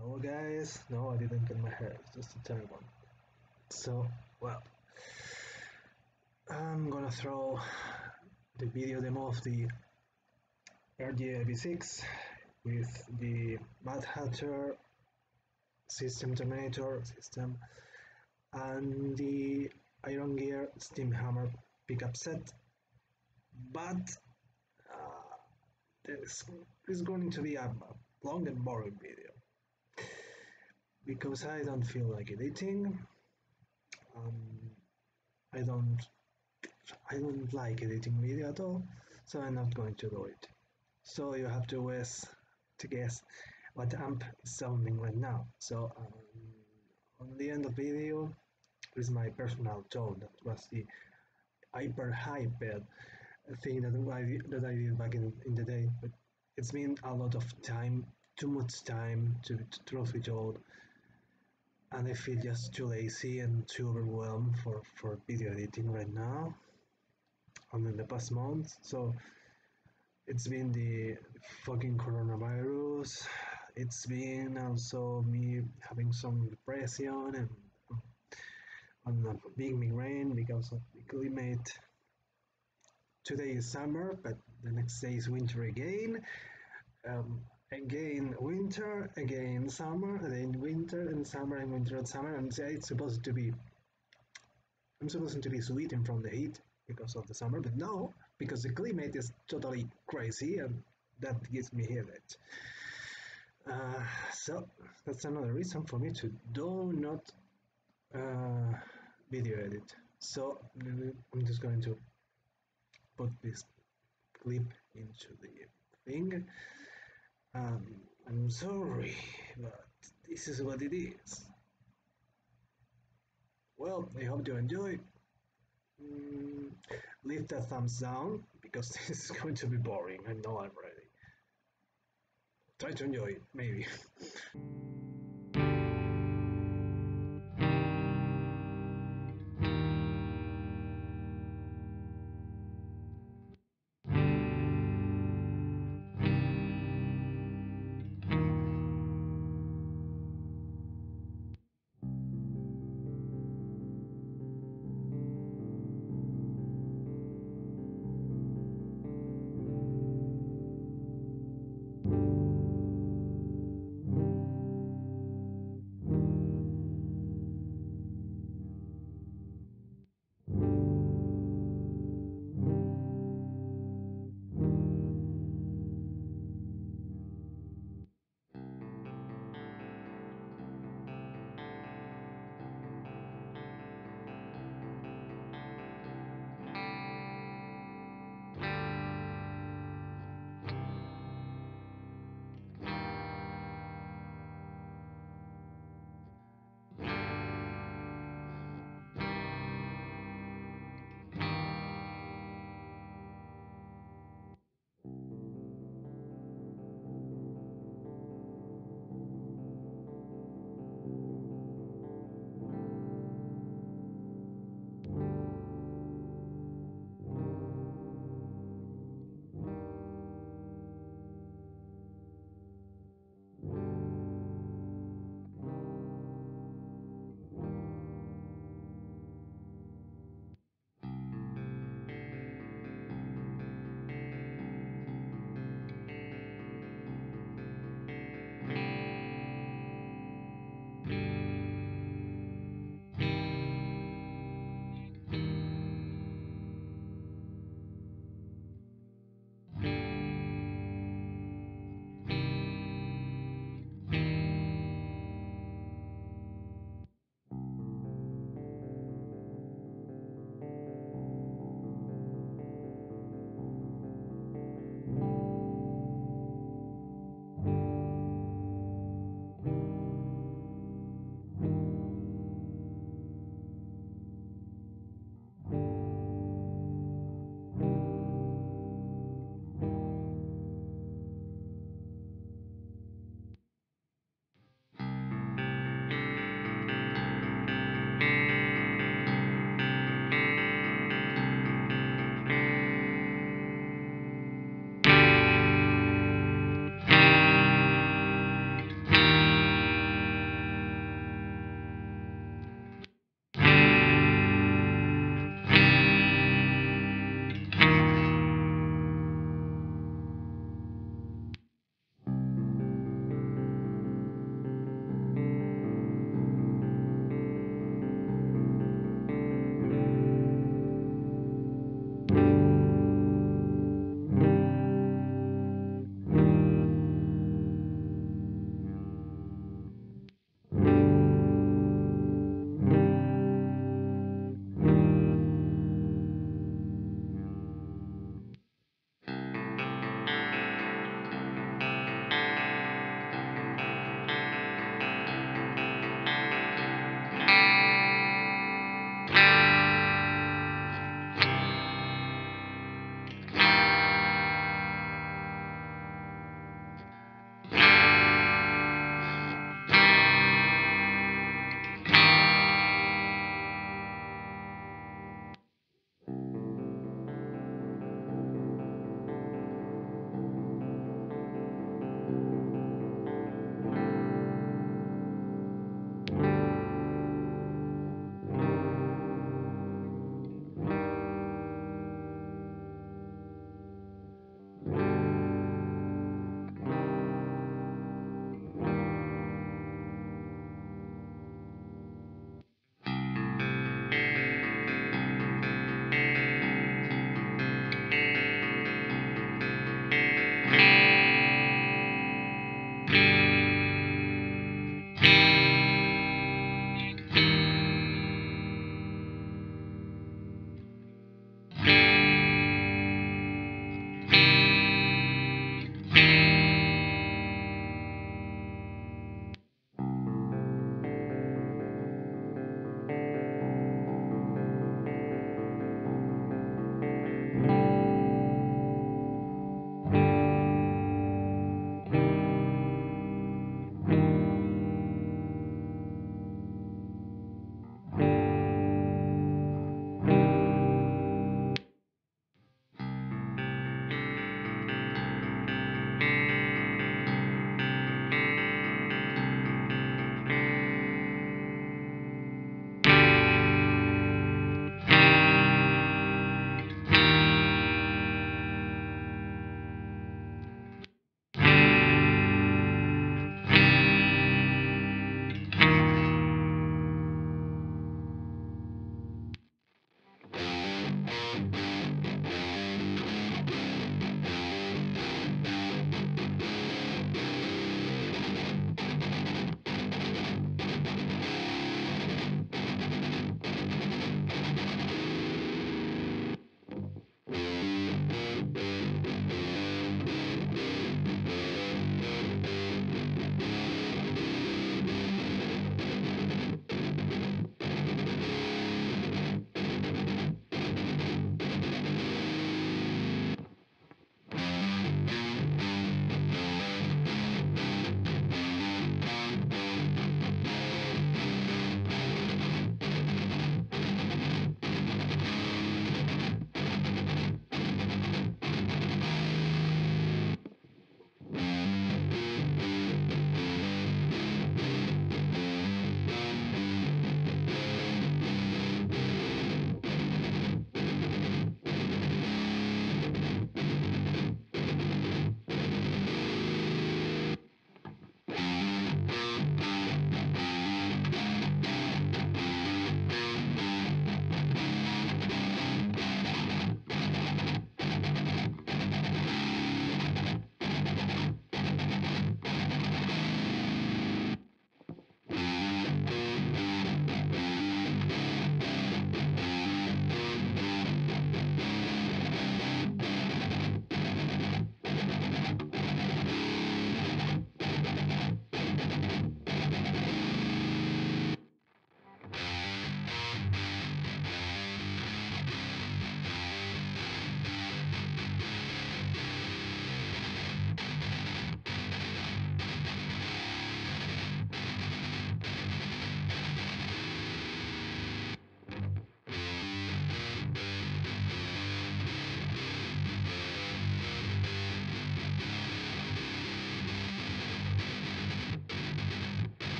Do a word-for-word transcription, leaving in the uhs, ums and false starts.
Hello guys, no I didn't cut my hair, it's just a tiny one. So, well, I'm gonna throw the video demo of the R G I B six with the Mad Hatter system Terminator system and the Iron Gear Steam Hammer pickup set, but uh, this is going to be a long and boring video because I don't feel like editing. Um, I don't I don't like editing video at all, so I'm not going to do it. So you have to guess to guess what amp is sounding right now. So um, on the end of the video is my personal tone. That was the hyper hyper thing that I that I did back in, in the day. But it's been a lot of time, too much time to, to truth be told, and I feel just too lazy and too overwhelmed for, for video editing right now and in the past months. So it's been the fucking coronavirus, it's been also me having some depression and, and a big migraine because of the climate. Today is summer, but the next day is winter again. Um, again winter, again summer, then winter and summer and winter and summer, and it's supposed to be I'm supposed to be sweating from the heat because of the summer, but no, because the climate is totally crazy and that gives me headache. Uh, so that's another reason for me to do not uh, video edit. So I'm just going to put this clip into the thing. Um, I'm sorry, but this is what it is. Well, I hope you enjoy. Mm, leave that thumbs down because this is going to be boring. I know I'm ready. Try to enjoy it, maybe.